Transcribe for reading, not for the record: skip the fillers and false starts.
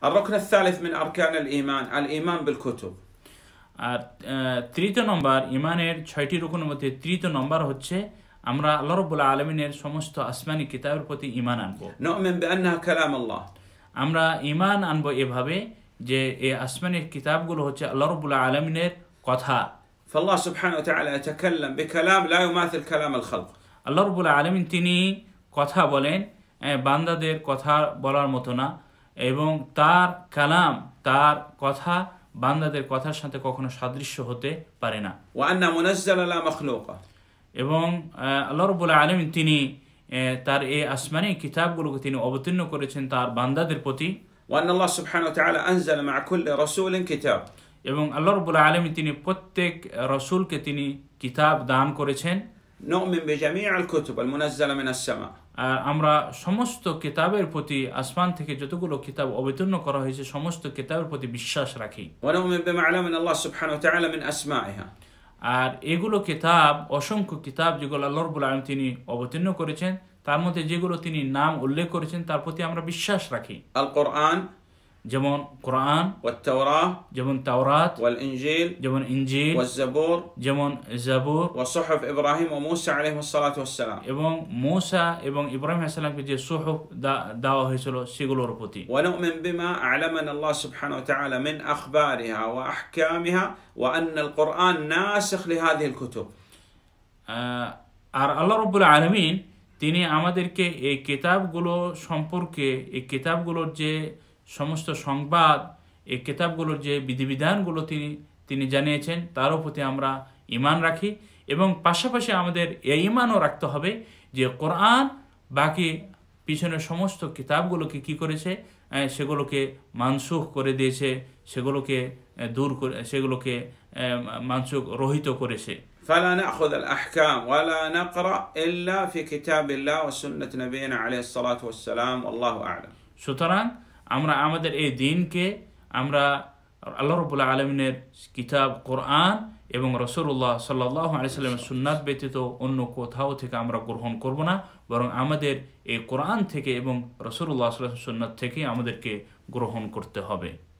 الركن الثالث من أركان الإيمان الإيمان بالكتب. আর তৃতীয় নম্বর ইমানের 6টি রুকনের মধ্যে তৃতীয় নম্বর হচ্ছে আমরা আল্লাহ রাব্বুল আলামিনের সমস্ত আসমানি কিতাবের প্রতি ঈমান আনব। نؤمن بأنها كلام الله. আমরা ঈমান আনব এভাবে যে এই আসমানি কিতাবগুলো হচ্ছে আল্লাহ রাব্বুল আলামিনের কথা। فالله سبحانه وتعالى يتكلم بكلام لا يماثل كلام الخلق. আল্লাহ রাব্বুল আলামিন তিনি কথা বলেন বান্দাদের কথা বলার মতো না, এবং তার কালাম তার কথা বান্দাদের কথার সাথে কখনো সাদৃশ্য হতে পারে না। وأن منزل لا مخلوقة. এবং আল্লাহ রাব্বুল আলামিন তিনি তার এই আসমানি কিতাবগুলোকে তিনি অবতীর্ণ করেছেন তার বান্দাদের প্রতি। وأن الله سبحانه وتعالى أنزل مع كل رسول كتاب. এবং আল্লাহ রাব্বুল আলামিন তিনি প্রত্যেক রাসূলকে তিনি কিতাব দান করেছেন। نؤمن بجميع الكتب المنزلة من السماء. আর আমরা সমস্ত কিতাবের প্রতি আসমান থেকে যতগুলো কিতাব অবতীর্ণ করা হয়েছে সমস্ত কিতাবের প্রতি বিশ্বাস রাখি। ونؤمن بما علمنا الله سبحانه وتعالى من أسمائها. আর এগুলো কিতাব অসংখ্য কিতাব যেগুলো আল্লাহ রাব্বুল আলামিন তিনি অবতীর্ণ করেছেন তার মধ্যে যেগুলো তিনি নাম উল্লেখ করেছেন তার প্রতি আমরা বিশ্বাস রাখি। القرآن যেমন কোরআন, والتوراة যেমন তাওরাত, والإنجيل যেমন ইনজিল, والزبور যেমন জাবুর, وصحف إبراهيم وموسى عليهم الصلاة والسلام. এবং মূসা এবং ইব্রাহিম আলাইহিস সালামকে যে সুহুফ দেওয়া হয়েছিল সেগুলোর প্রতি। ونؤمن بما علمنا الله سبحانه وتعالى من أخبارها وأحكامها وأن القرآن ناسخ لهذه الكتب. আর আল্লাহ রাব্বুল আলামিন তিনি আমাদেরকে এই কিতাবগুলো সম্পর্কে এই কিতাবগুলোর যে সমস্ত সংবাদ এই কিতাবগুলোর যে বিধিবিধানগুলো তিনি জানিয়েছেন তারও প্রতি আমরা ঈমান রাখি। এবং পাশাপাশি আমাদের এই ঈমানও রাখতে হবে যে কোরআন বাকি পিছনের সমস্ত কিতাবগুলোকে কি করেছে, সেগুলোকে মানসুখ করে দিয়েছে, সেগুলোকে দূর করে সেগুলোকে মানসুখ রহিত করেছে। فلا نأخذ الأحكام ولا نقرأ إلا في كتاب الله وسنة نبينا عليه الصلاة والسلام والله أعلم. সুতরাং আমরা আমাদের এই দিনকে আমরা আল্লাহ রাব্বুল আলামিনের কিতাব কোরআন এবং রাসূলুল্লাহ সাল্লাল্লাহু আলাইহি ওয়াসাল্লামের সুন্নাত ব্যতীত অন্য কোথাও থেকে আমরা গ্রহণ করব না, বরং আমাদের এই কোরআন থেকে এবং রাসূলুল্লাহ সাল্লাল্লাহু আলাইহি ওয়াসাল্লামের সুন্নাত থেকে আমাদেরকে গ্রহণ করতে হবে।